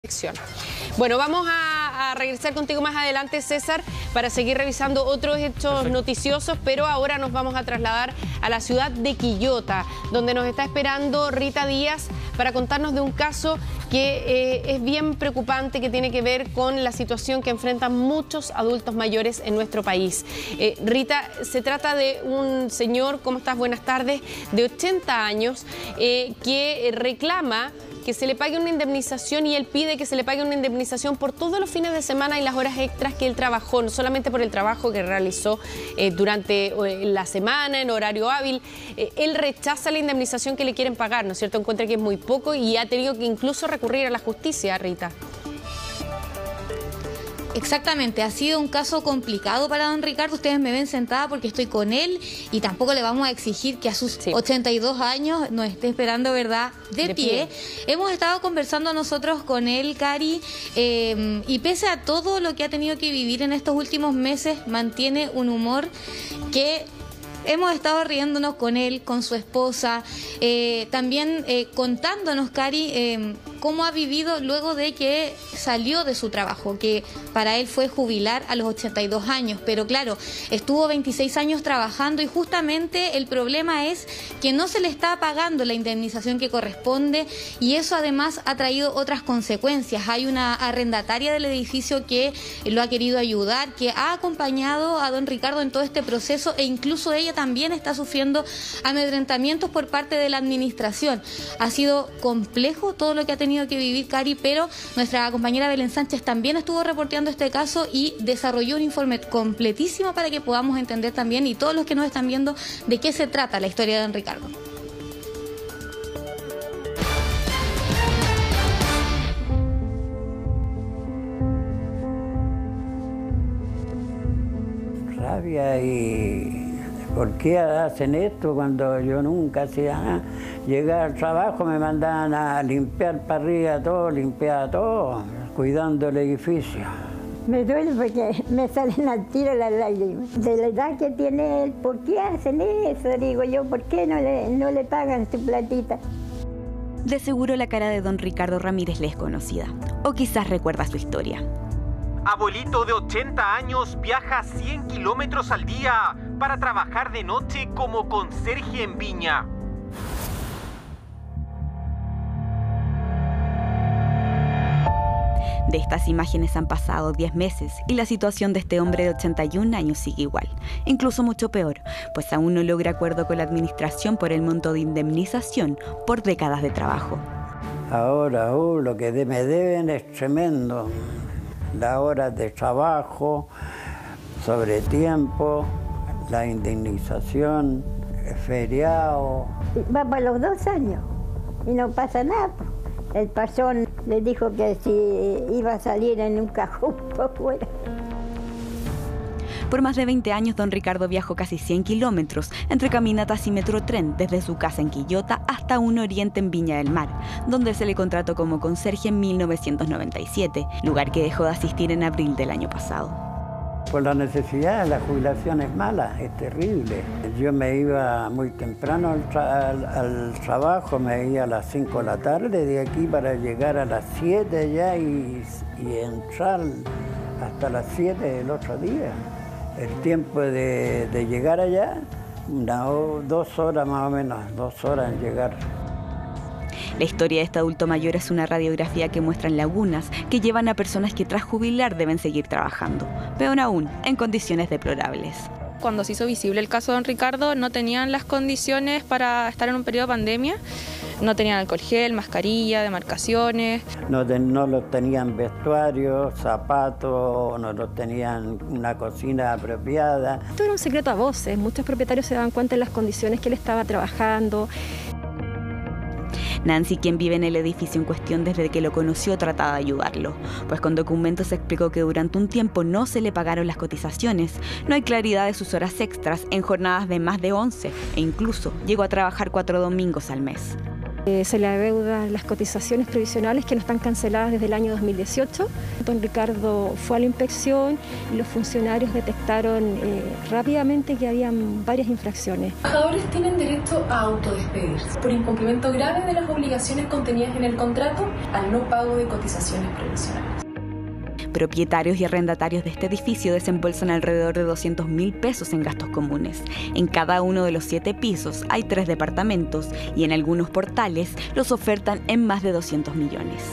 Bueno, vamos a regresar contigo más adelante, César, para seguir revisando otros hechos noticiosos, pero ahora nos vamos a trasladar a la ciudad de Quillota, donde nos está esperando Rita Díaz para contarnos de un caso que es bien preocupante, que tiene que ver con la situación que enfrentan muchos adultos mayores en nuestro país. Rita, se trata de un señor, ¿cómo estás? Buenas tardes, de 80 años, que reclama que se le pague una indemnización, y él pide que se le pague una indemnización por todos los fines de semana y las horas extras que él trabajó, no solamente por el trabajo que realizó durante la semana, en horario hábil. Él rechaza la indemnización que le quieren pagar, ¿no es cierto? Encuentra que es muy poco y ha tenido que incluso recurrir a la justicia, Rita. Exactamente, ha sido un caso complicado para don Ricardo. Ustedes me ven sentada porque estoy con él y tampoco le vamos a exigir que a sus 82 años nos esté esperando, ¿verdad?, de pie. Hemos estado conversando nosotros con él, Cari, y pese a todo lo que ha tenido que vivir en estos últimos meses, mantiene un humor que... Hemos estado riéndonos con él, con su esposa, también contándonos, Cari, cómo ha vivido luego de que salió de su trabajo, que para él fue jubilar a los 82 años, pero claro, estuvo 26 años trabajando y justamente el problema es que no se le está pagando la indemnización que corresponde, y eso además ha traído otras consecuencias. Hay una arrendataria del edificio que lo ha querido ayudar, que ha acompañado a don Ricardo en todo este proceso, e incluso ella también está sufriendo amedrentamientos por parte de la administración. Ha sido complejo todo lo que ha tenido que vivir, Cari, pero nuestra compañera Belén Sánchez también estuvo reporteando este caso y desarrolló un informe completísimo para que podamos entender también, y todos los que nos están viendo, de qué se trata la historia de don Ricardo. Rabia y... ¿Por qué hacen esto cuando yo nunca hacía nada? Llegaba al trabajo, me mandaban a limpiar para arriba todo, limpiaba todo, cuidando el edificio. Me duele porque me salen al tiro las lágrimas. De la edad que tiene él, ¿por qué hacen eso? Digo yo, ¿por qué no le pagan su platita? De seguro la cara de don Ricardo Ramírez le es conocida, o quizás recuerda su historia. Abuelito de 80 años viaja 100 kilómetros al día para trabajar de noche como conserje en Viña. De estas imágenes han pasado 10 meses y la situación de este hombre de 81 años sigue igual, incluso mucho peor, pues aún no logra acuerdo con la administración por el monto de indemnización por décadas de trabajo. Ahora, lo que me deben es tremendo. Las horas de trabajo, sobre tiempo, la indemnización, el feriado. Va para los 2 años y no pasa nada. El patrón le dijo que si iba a salir en un cajón por fuera. Por más de 20 años, don Ricardo viajó casi 100 kilómetros entre caminatas y metrotren, desde su casa en Quillota hasta un oriente en Viña del Mar, donde se le contrató como conserje en 1997, lugar que dejó de asistir en abril del año pasado. Por la necesidad, la jubilación es mala, es terrible. Yo me iba muy temprano al trabajo, me iba a las 5 de la tarde de aquí para llegar a las 7 ya y entrar hasta las 7 del otro día. El tiempo de llegar allá, 2 horas más o menos, 2 horas en llegar. La historia de este adulto mayor es una radiografía que muestra lagunas que llevan a personas que tras jubilar deben seguir trabajando, peor aún, en condiciones deplorables. Cuando se hizo visible el caso de don Ricardo, no tenían las condiciones para estar en un periodo de pandemia. No tenían alcohol gel, mascarilla, demarcaciones. No los tenían vestuarios, zapatos, no los tenían una cocina apropiada. Esto era un secreto a voces. Muchos propietarios se daban cuenta de las condiciones que él estaba trabajando. Nancy, quien vive en el edificio en cuestión desde que lo conoció, trataba de ayudarlo, pues con documentos explicó que durante un tiempo no se le pagaron las cotizaciones, no hay claridad de sus horas extras en jornadas de más de 11 e incluso llegó a trabajar 4 domingos al mes. Se le adeudan las cotizaciones previsionales que no están canceladas desde el año 2018. Don Ricardo fue a la inspección y los funcionarios detectaron rápidamente que habían varias infracciones. Los trabajadores tienen derecho a autodespedirse por incumplimiento grave de las obligaciones contenidas en el contrato al no pago de cotizaciones previsionales. Propietarios y arrendatarios de este edificio desembolsan alrededor de 200.000 pesos en gastos comunes. En cada uno de los 7 pisos hay 3 departamentos y en algunos portales los ofertan en más de 200 millones.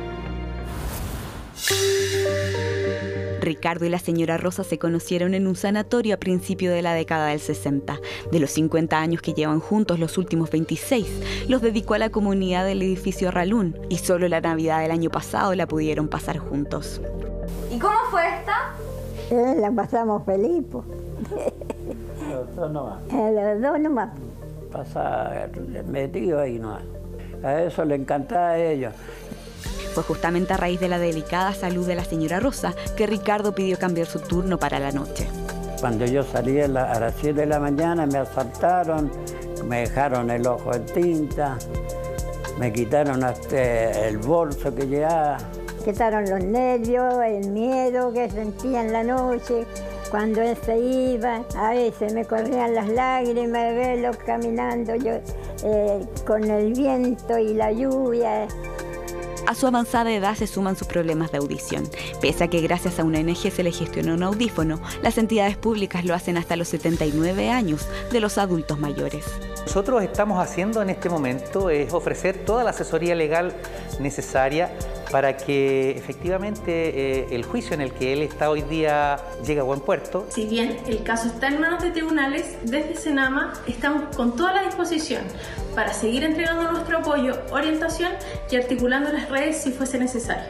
Ricardo y la señora Rosa se conocieron en un sanatorio a principios de la década del 60. De los 50 años que llevan juntos, los últimos 26 los dedicó a la comunidad del edificio Ralún y solo la Navidad del año pasado la pudieron pasar juntos. ¿Y cómo fue esta? La pasamos feliz, pues. Los dos nomás. Los dos nomás. Pasa metido ahí nomás. A eso le encantaba a ellos. Fue justamente a raíz de la delicada salud de la señora Rosa que Ricardo pidió cambiar su turno para la noche. Cuando yo salí a las 7 de la mañana me asaltaron, me dejaron el ojo en tinta, me quitaron hasta el bolso que llevaba. Quitaron los nervios, el miedo que sentía en la noche. Cuando él se iba, a veces me corrían las lágrimas de verlo caminando yo, con el viento y la lluvia. A su avanzada edad se suman sus problemas de audición. Pese a que gracias a una ONG se le gestionó un audífono, las entidades públicas lo hacen hasta los 79 años de los adultos mayores. Nosotros estamos haciendo en este momento es ofrecer toda la asesoría legal necesaria para que efectivamente el juicio en el que él está hoy día llegue a buen puerto. Si bien el caso está en manos de tribunales, desde Senama estamos con toda la disposición para seguir entregando nuestro apoyo, orientación y articulando las redes si fuese necesario.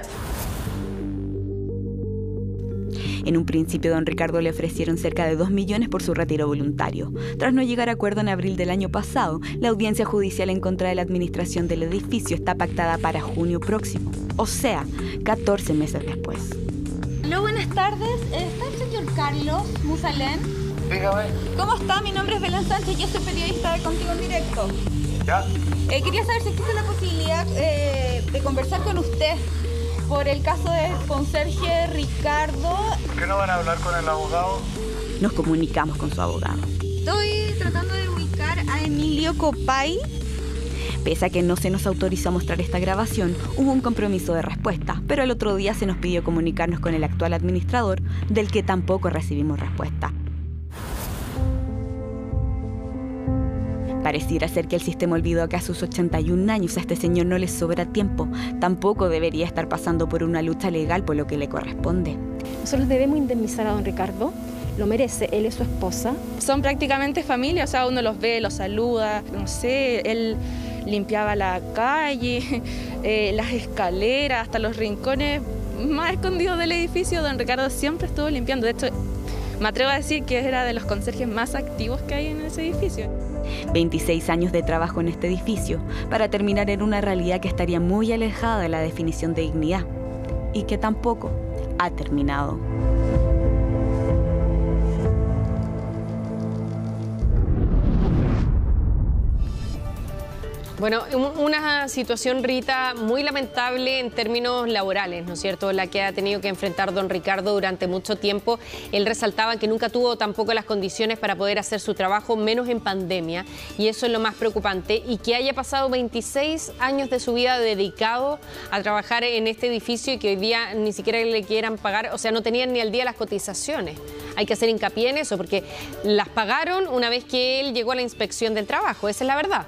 En un principio, don Ricardo le ofrecieron cerca de 2 millones por su retiro voluntario. Tras no llegar a acuerdo en abril del año pasado, la audiencia judicial en contra de la administración del edificio está pactada para junio próximo, o sea, 14 meses después. Hola, buenas tardes. ¿Está el señor Carlos Musalén? Dígame. ¿Cómo está? Mi nombre es Belén Sánchez, yo soy periodista de Contigo en Directo. ¿Ya? Quería saber si existe la posibilidad de conversar con usted por el caso del conserje Ricardo. ¿Por qué no van a hablar con el abogado? Nos comunicamos con su abogado. Estoy tratando de ubicar a Emilio Copay. Pese a que no se nos autorizó a mostrar esta grabación, hubo un compromiso de respuesta, pero al otro día se nos pidió comunicarnos con el actual administrador, del que tampoco recibimos respuesta. Pareciera ser que el sistema olvidó que a sus 81 años a este señor no le sobra tiempo. Tampoco debería estar pasando por una lucha legal por lo que le corresponde. Nosotros debemos indemnizar a don Ricardo, lo merece, él es su esposa. Son prácticamente familia, o sea, uno los ve, los saluda, no sé, él limpiaba la calle, las escaleras, hasta los rincones más escondidos del edificio. Don Ricardo siempre estuvo limpiando, de hecho, me atrevo a decir que era de los conserjes más activos que hay en ese edificio. 26 años de trabajo en este edificio para terminar en una realidad que estaría muy alejada de la definición de dignidad y que tampoco ha terminado. Bueno, una situación, Rita, muy lamentable en términos laborales, ¿no es cierto?, la que ha tenido que enfrentar don Ricardo durante mucho tiempo. Él resaltaba que nunca tuvo tampoco las condiciones para poder hacer su trabajo, menos en pandemia, y eso es lo más preocupante, y que haya pasado 26 años de su vida dedicado a trabajar en este edificio y que hoy día ni siquiera le quieran pagar, o sea, no tenían ni al día las cotizaciones. Hay que hacer hincapié en eso, porque las pagaron una vez que él llegó a la inspección del trabajo, esa es la verdad.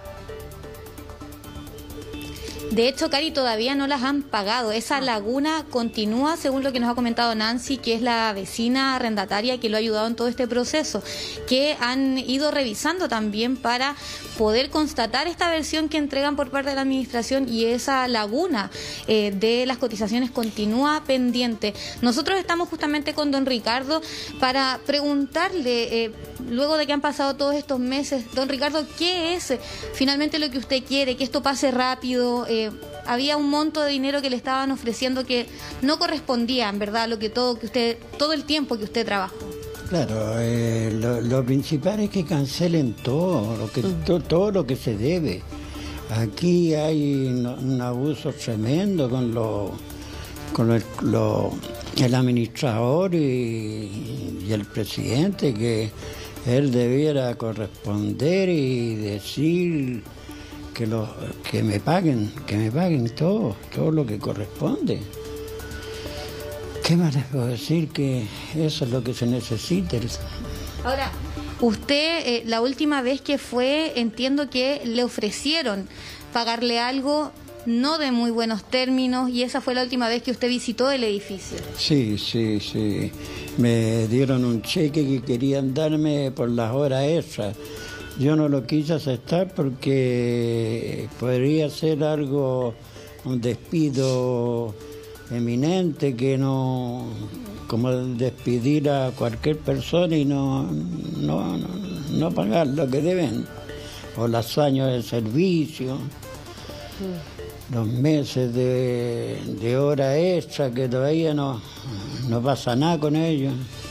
De hecho, Cari, todavía no las han pagado. Esa laguna continúa, según lo que nos ha comentado Nancy, que es la vecina arrendataria que lo ha ayudado en todo este proceso, que han ido revisando también para poder constatar esta versión que entregan por parte de la administración, y esa laguna de las cotizaciones continúa pendiente. Nosotros estamos justamente con don Ricardo para preguntarle, luego de que han pasado todos estos meses, don Ricardo, ¿qué es finalmente lo que usted quiere? Que esto pase rápido. Había un monto de dinero que le estaban ofreciendo que no correspondía, en verdad, lo que todo el tiempo que usted trabajó. Claro, lo principal es que cancelen todo lo que se debe. Aquí hay un abuso tremendo con el administrador y el presidente, que él debiera corresponder y decir que me paguen todo lo que corresponde. ¿Qué más les puedo decir? Que eso es lo que se necesita. Ahora, usted, la última vez que fue, entiendo que le ofrecieron pagarle algo no de muy buenos términos, y esa fue la última vez que usted visitó el edificio. Sí. Me dieron un cheque que querían darme por las horas extras. Yo no lo quise aceptar porque podría ser un despido eminente, que no, como despedir a cualquier persona y no pagar lo que deben, o los años de servicio, los meses de hora extra, que todavía no pasa nada con ellos.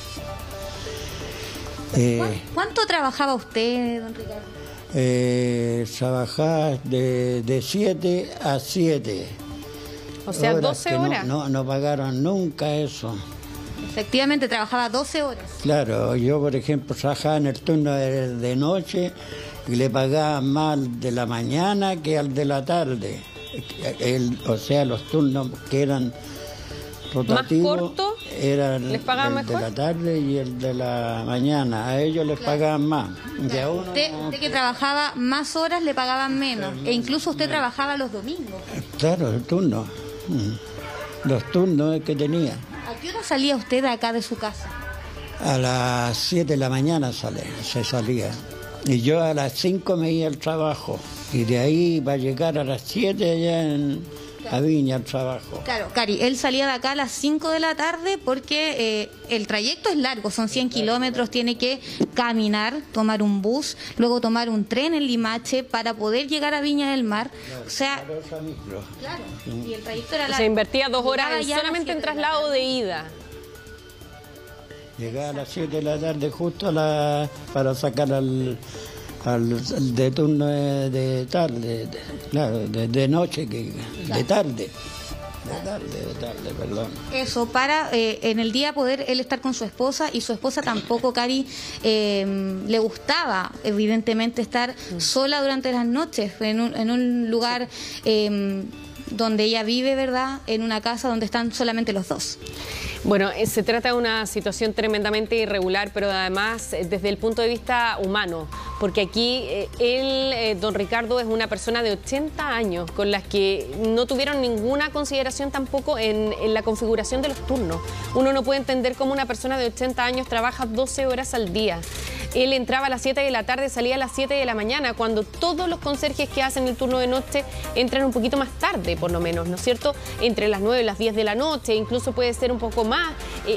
¿Cuánto trabajaba usted, don Ricardo? Trabajaba de 7 a 7. O sea, horas 12 horas. No pagaron nunca eso. Efectivamente, trabajaba 12 horas. Claro, yo por ejemplo trabajaba en el turno de noche y le pagaban más de la mañana que al de la tarde. O sea, los turnos que eran rotativos, ¿más corto? Eran ¿Les pagaban el mejor? de la tarde y el de la mañana. A ellos les pagaban más. Claro. Usted que trabajaba más horas le pagaban menos. E incluso usted trabajaba los domingos. Claro, el turno. Los turnos que tenía. ¿A qué hora salía usted de acá de su casa? A las 7 de la mañana se salía. Y yo a las 5 me iba al trabajo. Y de ahí va a llegar a las 7 allá a Viña al trabajo. Claro, Cari, él salía de acá a las 5 de la tarde porque el trayecto es largo, son 100 kilómetros, tiene que caminar, tomar un bus, luego tomar un tren en Limache para poder llegar a Viña del Mar. O sea, claro, y el trayecto era largo. Se invertía 2 horas Llegaba solamente en traslado de ida. Llegaba a las 7 de la tarde justo para sacar al de turno de tarde, claro, de noche, de tarde, perdón. Eso, para en el día poder él estar con su esposa, y su esposa tampoco, Cari, le gustaba evidentemente estar sola durante las noches en un lugar donde ella vive, ¿verdad? En una casa donde están solamente los dos. Bueno, se trata de una situación tremendamente irregular, pero además desde el punto de vista humano, porque aquí don Ricardo, es una persona de 80 años con las que no tuvieron ninguna consideración tampoco en la configuración de los turnos. Uno no puede entender cómo una persona de 80 años trabaja 12 horas al día. Él entraba a las 7 de la tarde, salía a las 7 de la mañana, cuando todos los conserjes que hacen el turno de noche entran un poquito más tarde, por lo menos, ¿no es cierto? Entre las 9 y las 10 de la noche, incluso puede ser un poco más.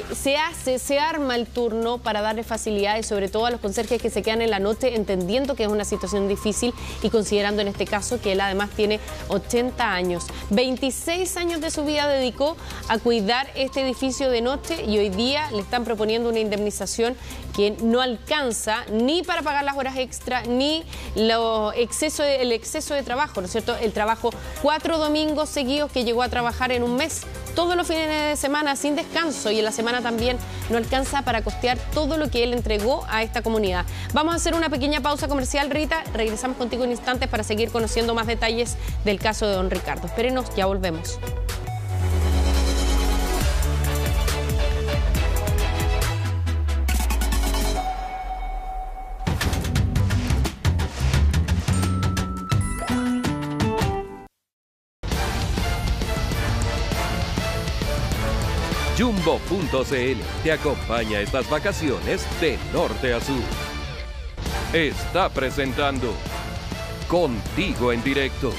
Se arma el turno para darle facilidades, sobre todo a los conserjes que se quedan en la noche, entendiendo que es una situación difícil y considerando en este caso que él además tiene 80 años. 26 años de su vida dedicó a cuidar este edificio de noche y hoy día le están proponiendo una indemnización que no alcanza ni para pagar las horas extra, ni el exceso de trabajo, ¿no es cierto? El trabajo 4 domingos seguidos que llegó a trabajar en un mes, todos los fines de semana sin descanso, y en la semana también no alcanza para costear todo lo que él entregó a esta comunidad. Vamos a hacer una pequeña pausa comercial, Rita. Regresamos contigo en instantes para seguir conociendo más detalles del caso de don Ricardo. Espérenos, ya volvemos. Jumbo.cl te acompaña estas vacaciones de norte a sur. Está presentando Contigo en Directo.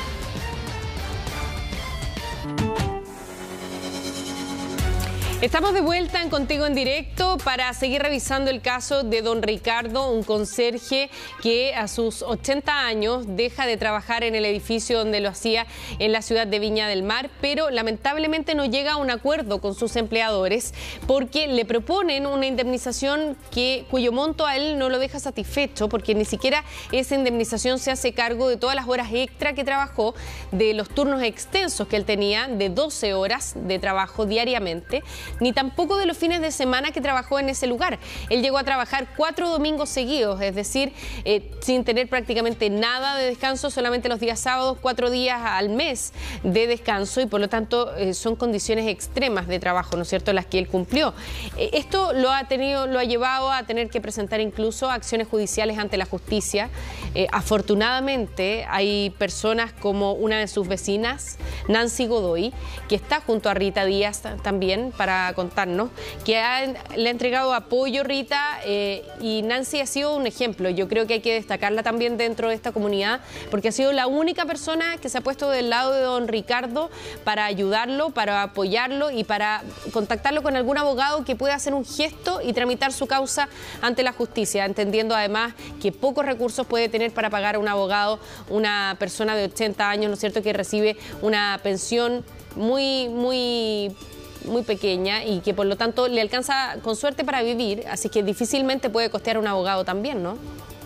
Estamos de vuelta en Contigo en Directo para seguir revisando el caso de don Ricardo, un conserje que a sus 80 años deja de trabajar en el edificio donde lo hacía en la ciudad de Viña del Mar, pero lamentablemente no llega a un acuerdo con sus empleadores porque le proponen una indemnización cuyo monto a él no lo deja satisfecho, porque ni siquiera esa indemnización se hace cargo de todas las horas extra que trabajó, de los turnos extensos que él tenía, de 12 horas de trabajo diariamente, ni tampoco de los fines de semana que trabajó en ese lugar. Él llegó a trabajar 4 domingos seguidos, es decir, sin tener prácticamente nada de descanso, solamente los días sábados, 4 días al mes de descanso, y por lo tanto son condiciones extremas de trabajo, ¿no es cierto?, las que él cumplió. Esto lo ha llevado a tener que presentar incluso acciones judiciales ante la justicia. Afortunadamente hay personas como una de sus vecinas, Nancy Godoy, que está junto a Rita Díaz también para contarnos, que le ha entregado apoyo Rita, y Nancy ha sido un ejemplo. Yo creo que hay que destacarla también dentro de esta comunidad, porque ha sido la única persona que se ha puesto del lado de don Ricardo para ayudarlo, para apoyarlo y para contactarlo con algún abogado que pueda hacer un gesto y tramitar su causa ante la justicia, entendiendo además que pocos recursos puede tener para pagar a un abogado una persona de 80 años, ¿no es cierto?, que recibe una pensión muy pequeña y que por lo tanto le alcanza con suerte para vivir, así que difícilmente puede costear un abogado también, ¿no?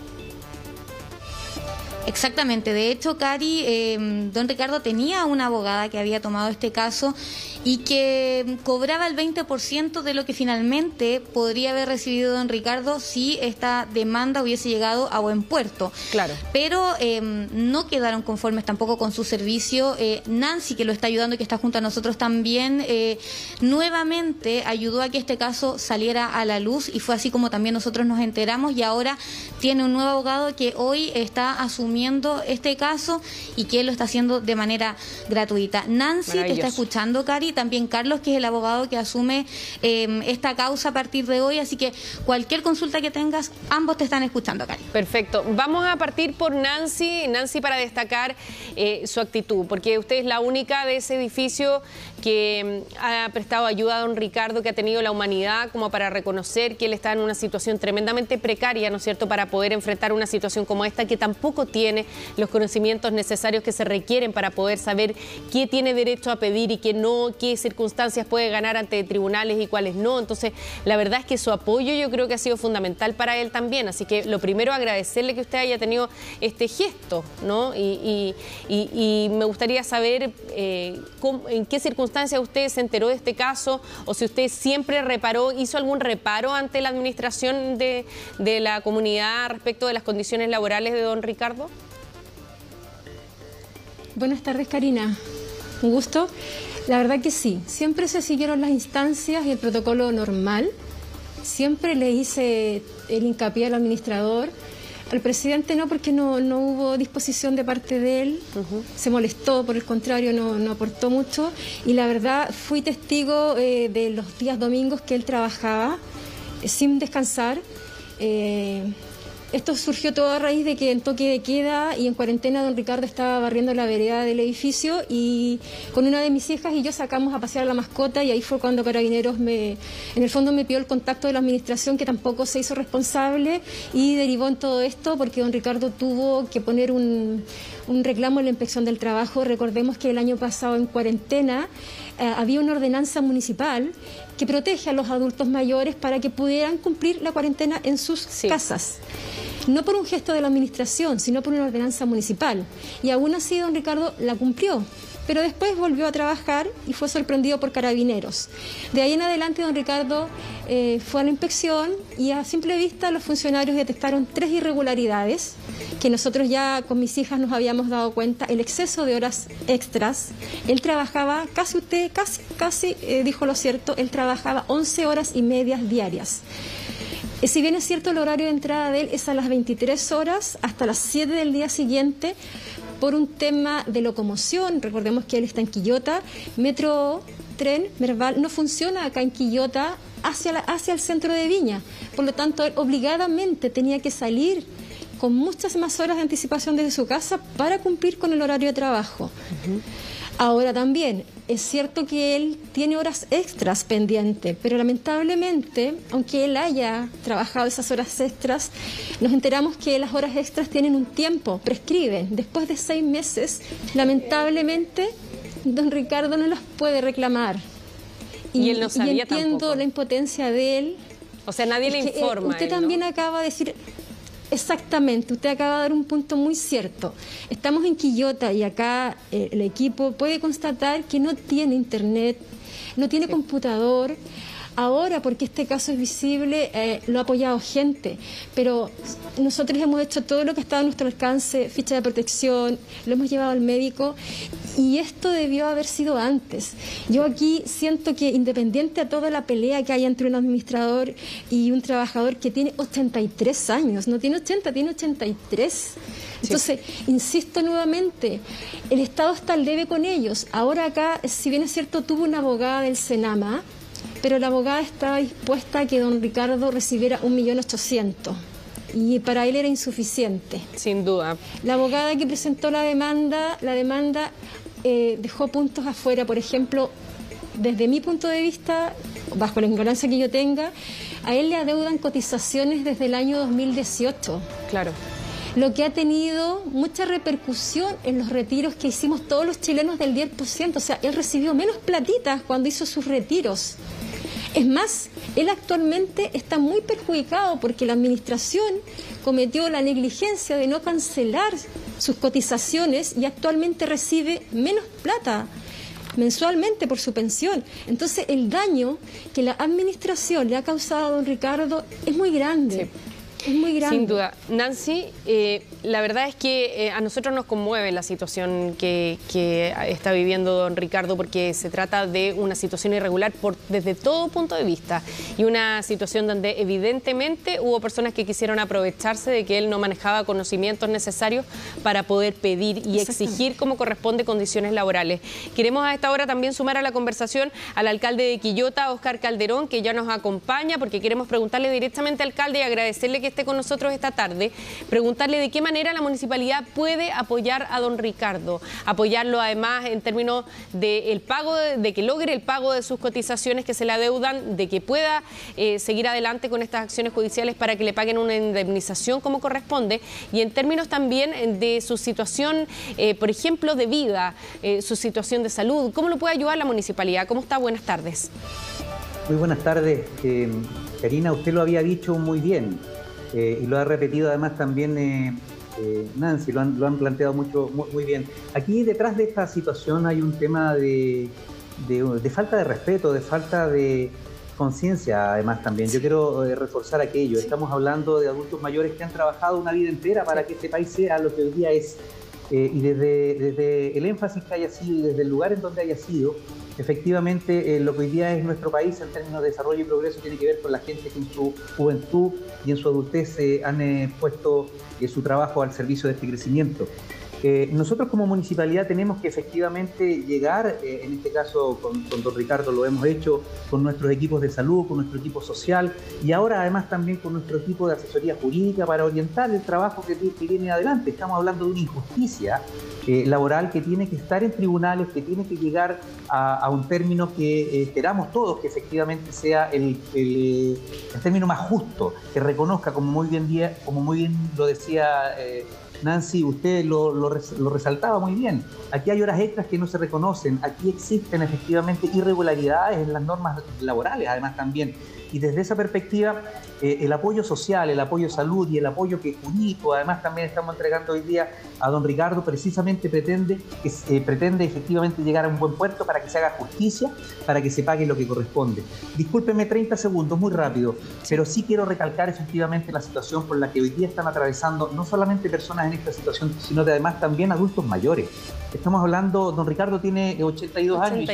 Exactamente. De hecho, Cari, don Ricardo tenía una abogada que había tomado este caso y que cobraba el 20% de lo que finalmente podría haber recibido don Ricardo si esta demanda hubiese llegado a buen puerto. Claro. Pero no quedaron conformes tampoco con su servicio. Nancy, que lo está ayudando y que está junto a nosotros también, nuevamente ayudó a que este caso saliera a la luz, y fue así como también nosotros nos enteramos, y ahora tiene un nuevo abogado que hoy está asumiendo este caso y que lo está haciendo de manera gratuita. Nancy te está escuchando, Cari, también Carlos, que es el abogado que asume esta causa a partir de hoy, así que cualquier consulta que tengas, ambos te están escuchando, Cari. Perfecto. Vamos a partir por Nancy, para destacar su actitud, porque usted es la única de ese edificio que ha prestado ayuda a don Ricardo, que ha tenido la humanidad como para reconocer que él está en una situación tremendamente precaria, ¿no es cierto?, para poder enfrentar una situación como esta, que tampoco tiene los conocimientos necesarios que se requieren para poder saber qué tiene derecho a pedir y qué no, qué circunstancias puede ganar ante tribunales y cuáles no. Entonces, la verdad es que su apoyo yo creo que ha sido fundamental para él también. Así que lo primero, agradecerle que usted haya tenido este gesto, ¿no? Y me gustaría saber en qué circunstancias usted se enteró de este caso, o si usted siempre hizo algún reparo ante la administración de la comunidad respecto de las condiciones laborales de don Ricardo. Buenas tardes, Karina. Un gusto. La verdad que sí, siempre se siguieron las instancias y el protocolo normal. Siempre le hice el hincapié al administrador. Al presidente no, porque no hubo disposición de parte de él. Se molestó, por el contrario, no aportó mucho. Y la verdad, fui testigo de los días domingos que él trabajaba sin descansar. Esto surgió todo a raíz de que en toque de queda y en cuarentena don Ricardo estaba barriendo la vereda del edificio, y con una de mis hijas y yo sacamos a pasear a la mascota, y ahí fue cuando Carabineros en el fondo me pidió el contacto de la administración, que tampoco se hizo responsable, y derivó en todo esto porque don Ricardo tuvo que poner un reclamo en la Inspección del Trabajo. Recordemos que el año pasado en cuarentena había una ordenanza municipal que protege a los adultos mayores para que pudieran cumplir la cuarentena en sus casas. No por un gesto de la administración, sino por una ordenanza municipal. Y aún así don Ricardo la cumplió, pero después volvió a trabajar y fue sorprendido por Carabineros. De ahí en adelante don Ricardo fue a la inspección, y a simple vista los funcionarios detectaron 3 irregularidades que nosotros ya con mis hijas nos habíamos dado cuenta. El exceso de horas extras. Él trabajaba, casi dijo lo cierto, él trabajaba 11 horas y medias diarias. Si bien es cierto, el horario de entrada de él es a las 23 horas hasta las 7 del día siguiente, por un tema de locomoción. Recordemos que él está en Quillota, Metro Tren Merval no funciona acá en Quillota hacia el centro de Viña, por lo tanto él obligadamente tenía que salir con muchas más horas de anticipación desde su casa para cumplir con el horario de trabajo. Ahora también, es cierto que él tiene horas extras pendientes, pero lamentablemente, aunque él haya trabajado esas horas extras, nos enteramos que las horas extras tienen un tiempo, prescriben. Después de 6 meses, lamentablemente, don Ricardo no las puede reclamar. Y él no sabía y entiendo tampoco. La impotencia de él. O sea, nadie le informa. Usted también acaba de decir... Exactamente, usted acaba de dar un punto muy cierto. Estamos en Quillota y acá el equipo puede constatar que no tiene internet, no tiene computador. Ahora, porque este caso es visible, lo ha apoyado gente, pero nosotros hemos hecho todo lo que ha estado a nuestro alcance, ficha de protección, lo hemos llevado al médico y esto debió haber sido antes. Yo aquí siento que independiente a toda la pelea que hay entre un administrador y un trabajador que tiene 83 años, no tiene 80, tiene 83. Entonces, insisto nuevamente, el Estado está al debe con ellos. Ahora acá, si bien es cierto, tuvo una abogada del Senama, pero la abogada estaba dispuesta a que don Ricardo recibiera 1.800.000 y para él era insuficiente. Sin duda. La abogada que presentó la demanda dejó puntos afuera. Por ejemplo, desde mi punto de vista, bajo la ignorancia que yo tenga, a él le adeudan cotizaciones desde el año 2018. Claro. Lo que ha tenido mucha repercusión en los retiros que hicimos todos los chilenos del 10%. O sea, él recibió menos platitas cuando hizo sus retiros. Es más, él actualmente está muy perjudicado porque la administración cometió la negligencia de no cancelar sus cotizaciones y actualmente recibe menos plata mensualmente por su pensión. Entonces, el daño que la administración le ha causado a don Ricardo es muy grande. Sí. Es muy grande. Sin duda. Nancy, la verdad es que a nosotros nos conmueve la situación que está viviendo don Ricardo porque se trata de una situación irregular desde todo punto de vista y una situación donde evidentemente hubo personas que quisieron aprovecharse de que él no manejaba conocimientos necesarios para poder pedir y exigir como corresponde condiciones laborales. Queremos a esta hora también sumar a la conversación al alcalde de Quillota, Óscar Calderón, que ya nos acompaña porque queremos preguntarle directamente al alcalde y agradecerle que esté con nosotros esta tarde, preguntarle de qué manera la municipalidad puede apoyar a don Ricardo, apoyarlo además en términos del pago, de que logre el pago de sus cotizaciones que se le adeudan, de que pueda seguir adelante con estas acciones judiciales para que le paguen una indemnización como corresponde y en términos también de su situación, por ejemplo, de vida, su situación de salud. ¿Cómo lo puede ayudar la municipalidad? ¿Cómo está? Buenas tardes. Muy buenas tardes, Karina, usted lo había dicho muy bien. Y lo ha repetido además también Nancy, lo han planteado muy bien. Aquí detrás de esta situación hay un tema de falta de respeto, de falta de conciencia además también. Yo quiero reforzar aquello. Estamos hablando de adultos mayores que han trabajado una vida entera para que este país sea lo que hoy día es. Y desde el énfasis que haya sido y desde el lugar en donde haya sido, efectivamente lo que hoy día es nuestro país en términos de desarrollo y progreso tiene que ver con la gente que en su juventud y en su adultez han puesto su trabajo al servicio de este crecimiento. Nosotros como municipalidad tenemos que efectivamente llegar, en este caso con don Ricardo lo hemos hecho, con nuestros equipos de salud, con nuestro equipo social y ahora además también con nuestro equipo de asesoría jurídica para orientar el trabajo que viene adelante. Estamos hablando de una injusticia laboral que tiene que estar en tribunales, que tiene que llegar a un término que esperamos todos que efectivamente sea el término más justo, que reconozca, como muy bien lo decía Nancy, usted lo resaltaba muy bien. Aquí hay horas extras que no se reconocen, aquí existen efectivamente irregularidades en las normas laborales, además también. Y desde esa perspectiva, el apoyo social, el apoyo salud y el apoyo que jurídico, además también estamos entregando hoy día a don Ricardo, precisamente pretende efectivamente llegar a un buen puerto para que se haga justicia, para que se pague lo que corresponde. Discúlpeme 30 segundos, muy rápido, pero sí quiero recalcar efectivamente la situación por la que hoy día están atravesando no solamente personas en esta situación, sino que además también adultos mayores. Estamos hablando, don Ricardo tiene 82 años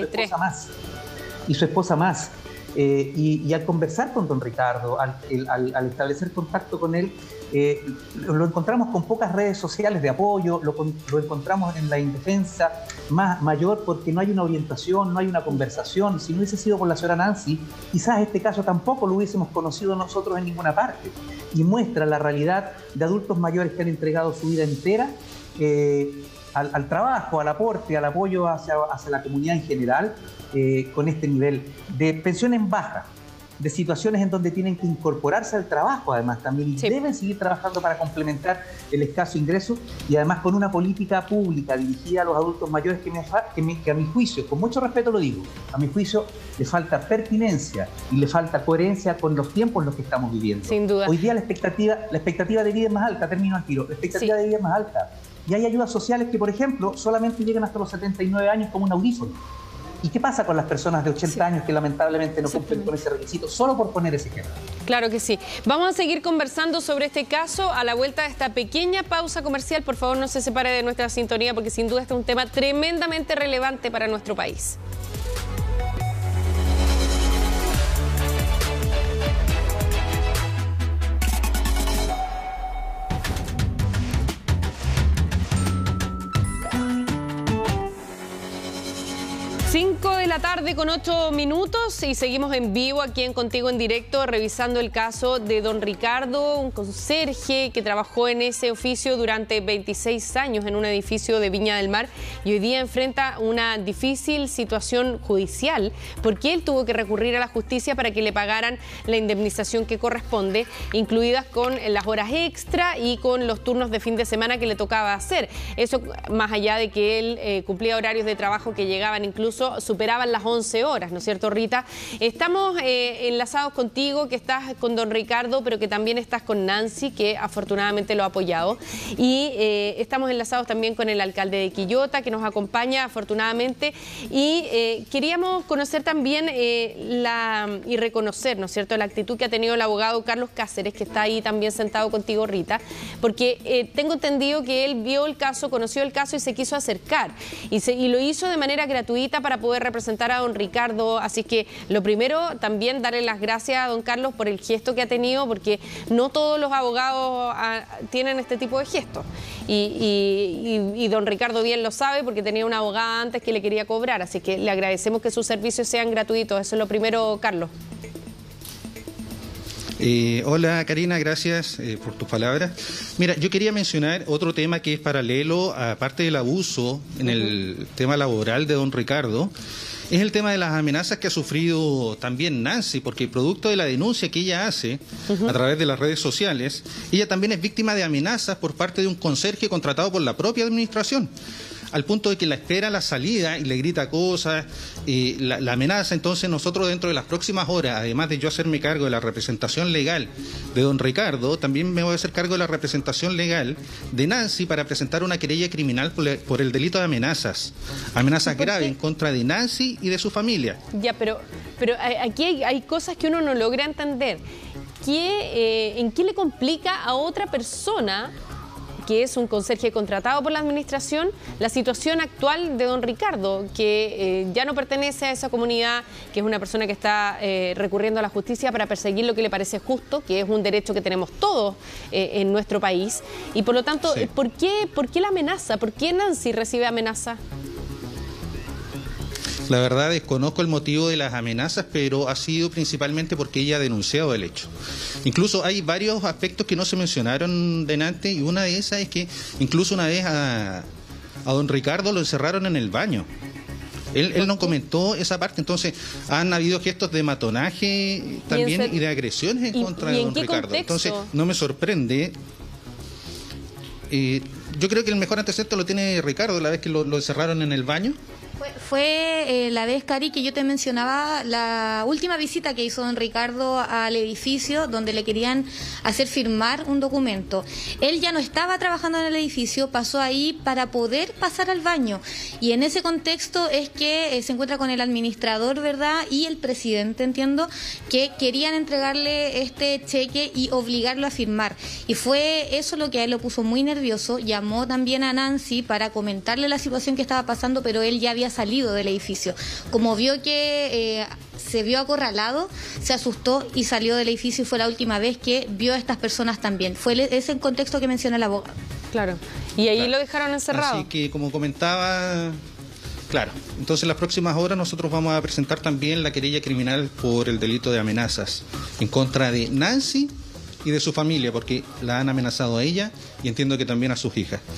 y su esposa más. Y al conversar con don Ricardo, al establecer contacto con él, lo encontramos con pocas redes sociales de apoyo, lo encontramos en la indefensa mayor porque no hay una orientación, no hay una conversación. Si no hubiese sido por la señora Nancy, quizás este caso tampoco lo hubiésemos conocido nosotros en ninguna parte. Y muestra la realidad de adultos mayores que han entregado su vida entera al trabajo, al aporte, al apoyo hacia la comunidad en general, con este nivel de pensiones bajas, de situaciones en donde tienen que incorporarse al trabajo además también, y deben seguir trabajando para complementar el escaso ingreso, y además con una política pública dirigida a los adultos mayores que a mi juicio, con mucho respeto lo digo, a mi juicio le falta pertinencia y le falta coherencia con los tiempos en los que estamos viviendo. Sin duda. Hoy día la expectativa de vida es más alta, termino al tiro, la expectativa de vida es más alta, y hay ayudas sociales que, por ejemplo, solamente llegan hasta los 79 años como un audífono. ¿Y qué pasa con las personas de 80 años que lamentablemente no cumplen con ese requisito? Solo por poner ese ejemplo. Claro que sí. Vamos a seguir conversando sobre este caso a la vuelta de esta pequeña pausa comercial. Por favor, no se separe de nuestra sintonía, porque sin duda este es un tema tremendamente relevante para nuestro país. De la tarde con 8 minutos y seguimos en vivo aquí en Contigo en Directo, revisando el caso de don Ricardo, un conserje que trabajó en ese oficio durante 26 años en un edificio de Viña del Mar, y hoy día enfrenta una difícil situación judicial porque él tuvo que recurrir a la justicia para que le pagaran la indemnización que corresponde, incluidas con las horas extra y con los turnos de fin de semana que le tocaba hacer. Eso más allá de que él cumplía horarios de trabajo que llegaban incluso superaban las 11 horas, ¿no es cierto, Rita? Estamos enlazados contigo, que estás con don Ricardo, pero que también estás con Nancy, que afortunadamente lo ha apoyado. Y estamos enlazados también con el alcalde de Quillota, que nos acompaña afortunadamente. Y queríamos conocer también y reconocer, ¿no es cierto?, la actitud que ha tenido el abogado Carlos Cáceres, que está ahí también sentado contigo, Rita, porque tengo entendido que él vio el caso, conoció el caso y se quiso acercar. Y lo hizo de manera gratuita para poder representar a don Ricardo. Así que lo primero, también darle las gracias a don Carlos por el gesto que ha tenido, porque no todos los abogados tienen este tipo de gestos. Y don Ricardo bien lo sabe, porque tenía una abogada antes que le quería cobrar. Así que le agradecemos que sus servicios sean gratuitos. Eso es lo primero, Carlos. Hola Karina, gracias por tus palabras. Mira, yo quería mencionar otro tema que es paralelo, aparte del abuso en el tema laboral de don Ricardo, es el tema de las amenazas que ha sufrido también Nancy, porque producto de la denuncia que ella hace a través de las redes sociales, ella también es víctima de amenazas por parte de un conserje contratado por la propia administración, al punto de que la espera a la salida y le grita cosas, la amenaza. Entonces nosotros dentro de las próximas horas, además de yo hacerme cargo de la representación legal de don Ricardo, también me voy a hacer cargo de la representación legal de Nancy para presentar una querella criminal por el delito de amenazas graves en contra de Nancy y de su familia. Ya, pero aquí hay cosas que uno no logra entender. ¿En qué le complica a otra persona, que es un conserje contratado por la administración, la situación actual de don Ricardo, que ya no pertenece a esa comunidad, que es una persona que está recurriendo a la justicia para perseguir lo que le parece justo, que es un derecho que tenemos todos en nuestro país? Y por lo tanto, sí. ¿Por qué la amenaza? ¿Por qué Nancy recibe amenaza? La verdad desconozco el motivo de las amenazas, pero ha sido principalmente porque ella ha denunciado el hecho. Incluso hay varios aspectos que no se mencionaron delante, y una de esas es que incluso una vez a don Ricardo lo encerraron en el baño. Él no comentó esa parte. Entonces han habido gestos de matonaje también y de agresiones en contra de don Ricardo. ¿Contexto? Entonces no me sorprende. Yo creo que el mejor antecedente lo tiene Ricardo, la vez que lo encerraron en el baño. Fue la vez, Cari, que yo te mencionaba, la última visita que hizo don Ricardo al edificio, donde le querían hacer firmar un documento. Él ya no estaba trabajando en el edificio, pasó ahí para poder pasar al baño. Y en ese contexto es que se encuentra con el administrador, ¿verdad? Y el presidente, entiendo, que querían entregarle este cheque y obligarlo a firmar. Y fue eso lo que a él lo puso muy nervioso. Llamó también a Nancy para comentarle la situación que estaba pasando, pero él ya había salido del edificio. Como vio que se vio acorralado, se asustó y salió del edificio, y fue la última vez que vio a estas personas también. Fue ese el contexto que menciona el abogado. Claro. Y ahí lo dejaron encerrado. Así que, como comentaba, claro, entonces en las próximas horas nosotros vamos a presentar también la querella criminal por el delito de amenazas en contra de Nancy y de su familia, porque la han amenazado a ella y entiendo que también a sus hijas.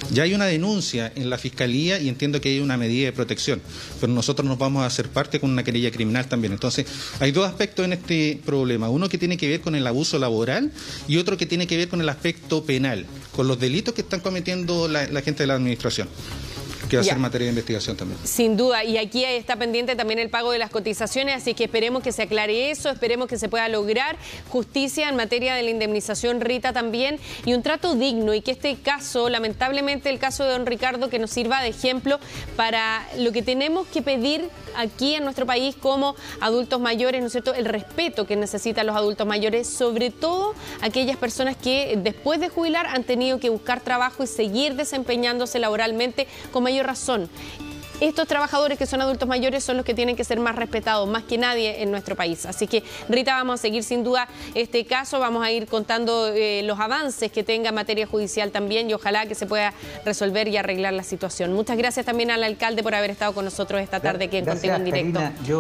Ya hay una denuncia en la Fiscalía y entiendo que hay una medida de protección, pero nosotros nos vamos a hacer parte con una querella criminal también. Entonces, hay dos aspectos en este problema. Uno que tiene que ver con el abuso laboral y otro que tiene que ver con el aspecto penal, con los delitos que están cometiendo la gente de la administración, que va a ser materia de investigación también. Sin duda, y aquí está pendiente también el pago de las cotizaciones, así que esperemos que se aclare eso, esperemos que se pueda lograr justicia en materia de la indemnización, Rita, también, y un trato digno, y que este caso, lamentablemente el caso de don Ricardo, que nos sirva de ejemplo para lo que tenemos que pedir aquí en nuestro país como adultos mayores, ¿no es cierto?, el respeto que necesitan los adultos mayores, sobre todo aquellas personas que después de jubilar han tenido que buscar trabajo y seguir desempeñándose laboralmente con mayor razón. Estos trabajadores que son adultos mayores son los que tienen que ser más respetados, más que nadie en nuestro país. Así que, Rita, vamos a seguir sin duda este caso, vamos a ir contando los avances que tenga en materia judicial también y ojalá que se pueda resolver y arreglar la situación. Muchas gracias también al alcalde por haber estado con nosotros esta tarde aquí en Contigo en Directo.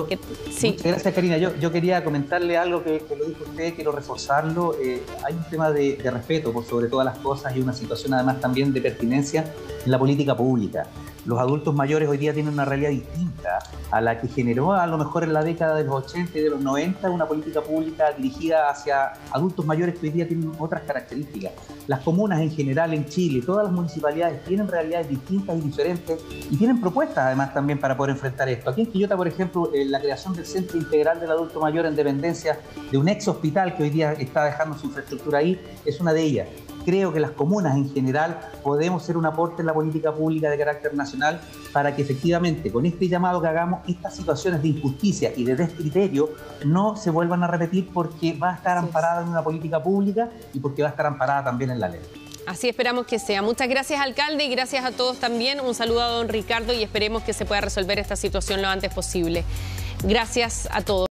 Muchas gracias, Karina. Yo quería comentarle algo que lo dijo usted, quiero reforzarlo. Hay un tema de respeto por sobre todas las cosas y una situación además también de pertinencia en la política pública. Los adultos mayores hoy día tienen una realidad distinta a la que generó a lo mejor en la década de los 80 y de los 90 una política pública dirigida hacia adultos mayores que hoy día tienen otras características. Las comunas en general en Chile, todas las municipalidades tienen realidades distintas y diferentes y tienen propuestas además también para poder enfrentar esto. Aquí en Quillota, por ejemplo, la creación del Centro Integral del Adulto Mayor en dependencia de un ex hospital que hoy día está dejando su infraestructura ahí es una de ellas. Creo que las comunas en general podemos ser un aporte en la política pública de carácter nacional para que efectivamente con este llamado que hagamos, estas situaciones de injusticia y de descriterio no se vuelvan a repetir porque va a estar amparada en una política pública y porque va a estar amparada también en la ley. Así esperamos que sea. Muchas gracias, alcalde, y gracias a todos también. Un saludo a don Ricardo y esperemos que se pueda resolver esta situación lo antes posible. Gracias a todos.